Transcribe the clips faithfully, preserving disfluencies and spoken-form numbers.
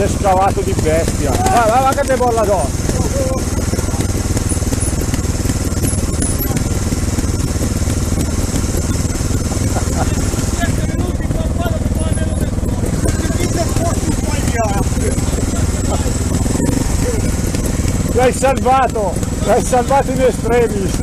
è scavato di bestia. Va, va, va che te bolla addosso. L'hai salvato, l'hai salvato in estremis.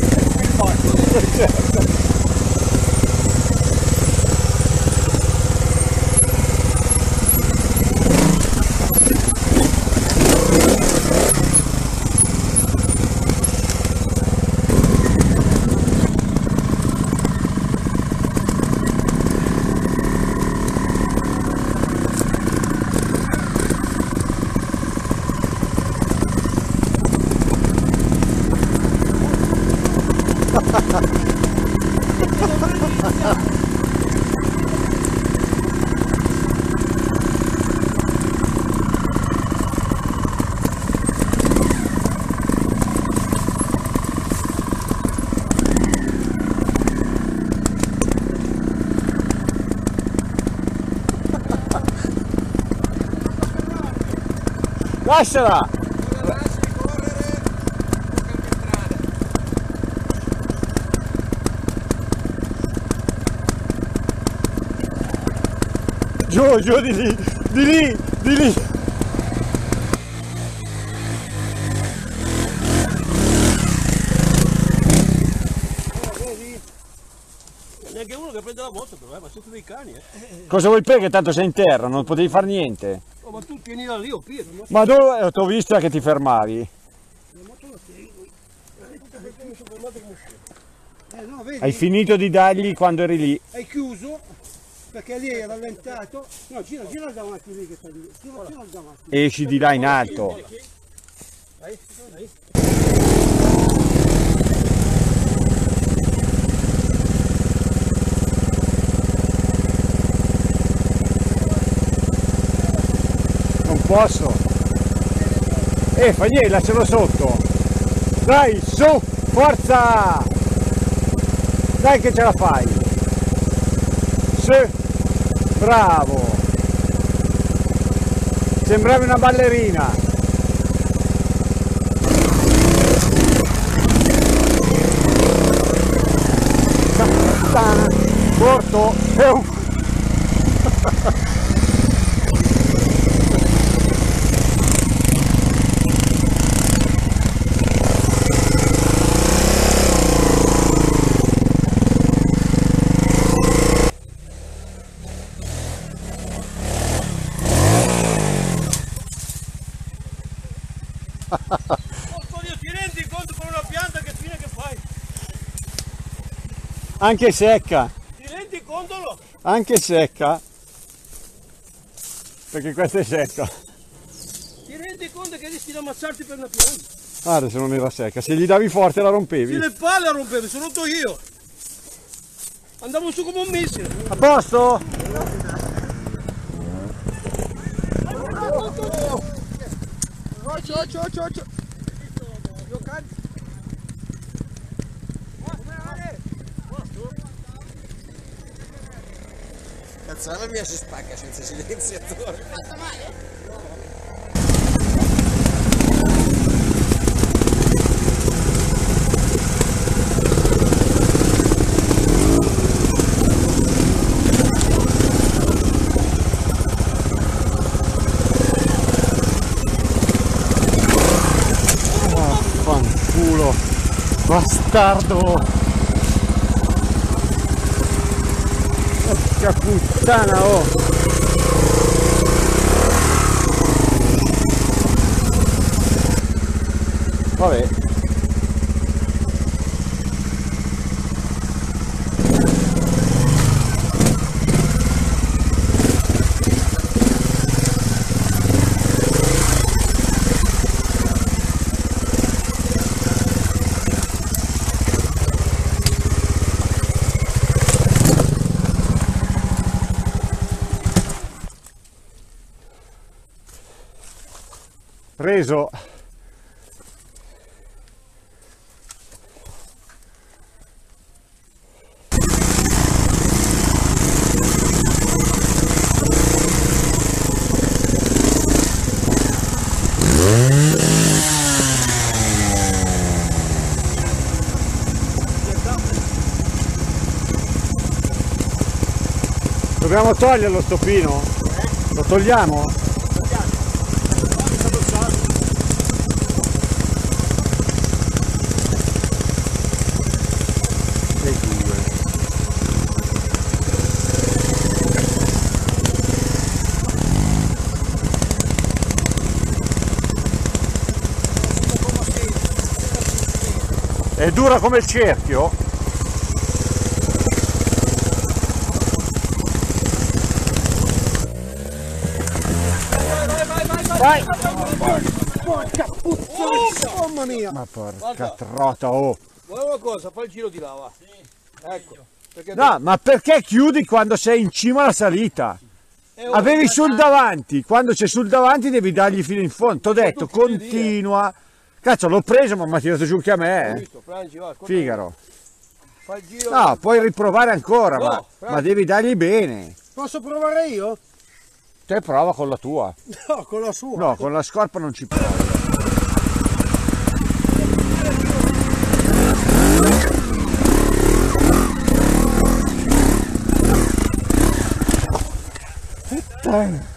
Lasciala! Giù, giù di lì, di lì, di lì! Neanche uno che prende la moto però, eh, ma siete dei cani, eh. Cosa vuoi fare che tanto sei in terra, non potevi fare niente? Oh, ma tu tieni da lì, io pieno, no? Ma dove ti ho visto che ti fermavi? La moto la tengo. Eh, perché mi sono fermato come scemo. Eh, no, vedi? Hai finito di dargli quando eri lì? Hai chiuso, perché lì hai rallentato. No, gira, gira davanti lì che sta lì. Gira, gira davanti. Esci di là in alto. Dai, dai. Non posso. Eh, fai niente, lascialo sotto. Dai, su, forza! Dai che ce la fai. Su, bravo. Sembravi una ballerina. Corto e un... Ti rendi conto con una pianta che fine che fai? Anche secca, Ti rendi conto no? anche secca, perché questa è secca. Ti rendi conto che rischi di ammazzarti per una pianta? Guarda se non era secca, se gli davi forte la Sì, rompevi. le palle a rompere, sono rotto io. Andavo su come un missile. A posto? Occhio, occhio, occhio, occhio. Io cazzo. Cazzo, la mia si spacca senza silenziatore. Fatta male? Fanculo, bastardo! Porca puttana, oh! Vabbè. Preso. Dobbiamo toglierlo sto pino? Lo togliamo? E due. È dura come il cerchio? Vai! Porca puttana, mamma mia! Ma porca trota, oh! Guarda una cosa, fai il giro di là, va. Ecco. Perché No, ma perché chiudi quando sei in cima alla salita? è ora Avevi che- sul davanti, quando c'è sul davanti devi dargli fino in fondo. T'ho detto, tu chiudi, continua. Cazzo, l'ho preso ma mi ha tirato giù anche a Hai me. eh. visto, Franci, va, ascolta. Figaro. Fai il giro. No, puoi riprovare ancora, No, ma, Franci. ma devi dargli bene. Posso provare io? Te prova con la tua. No, con la sua. No, con la scorpa non ci provi. Puttana.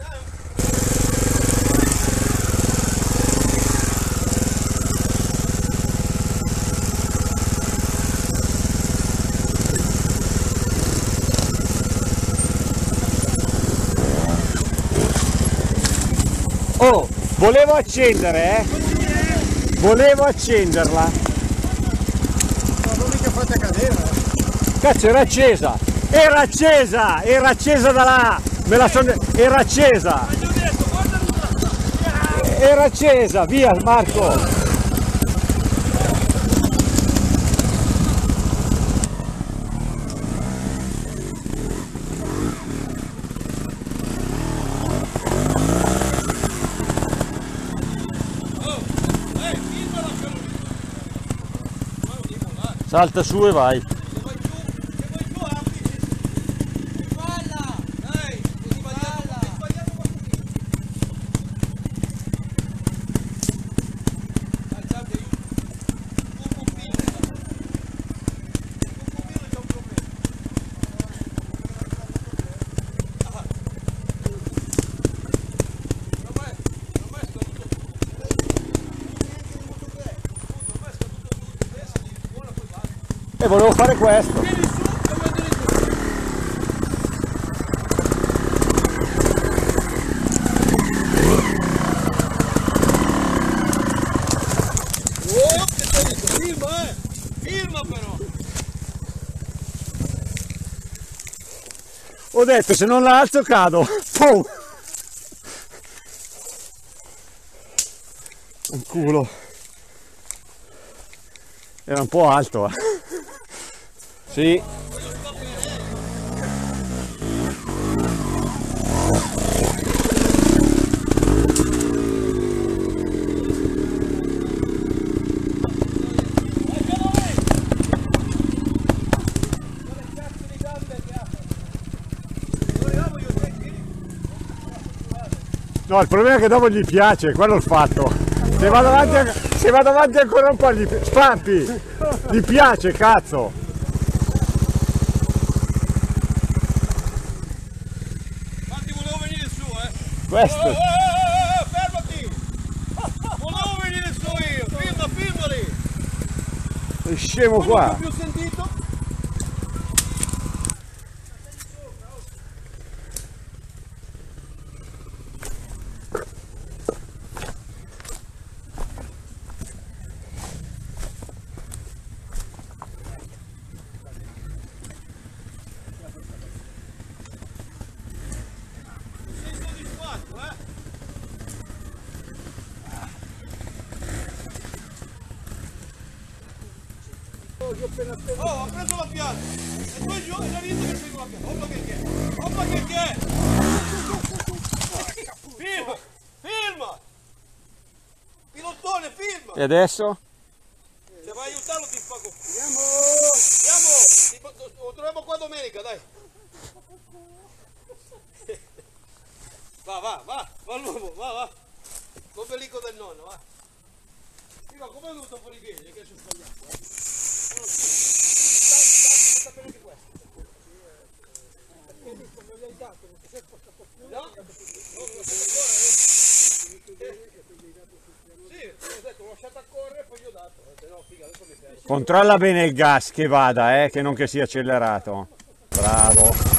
Oh, volevo accendere, eh? Volevo accenderla. Ma non mica fate cadere. Cazzo, era accesa! Era accesa! Era accesa da là! Me la son... Era accesa! Era accesa! Via Marco! Salta su e vai. E volevo fare questo. Oh, che t'ho detto, firma, eh! Firma però! Ho detto se non la alzo cado. Pum. Un culo. Era un po' alto. Eh. Sì. No, il problema è che dopo gli piace, quello è il fatto. Se vado avanti, an- se vado avanti ancora un po' gli pi- Spampi! Gli piace, cazzo! Infatti volevo venire su, eh! Oh, Questo. oh, oh, oh, fermati! Volevo venire su io! Firma, firmali! È scemo Non qua. ho più sentito? Sei soddisfatto, eh? Oh, io appena appena... Oh, ho preso la piazza! E poi giù e la vita che seguo la piazza! Hoppa che che è! Hoppa che che è! Firma! Firma! Pilottone, firma! E adesso? Se vai a aiutarlo ti spago! Andiamo! Andiamo! Ti- Lo troviamo qua domenica, dai! Va, va, va! Va l'uomo, va, va! L'ombelico del nonno, va! Sì, ma come è venuto fuori piedi? Che sono sbagliato, eh? No, no, sta- sta- sta bene di questo. No? No, lo lasciate correre. Sì, ho detto, l'ho lasciata correre e poi gli ho dato. Se no, figa, adesso mi fermo. Controlla bene il gas che vada, eh, che non che sia accelerato. Bravo.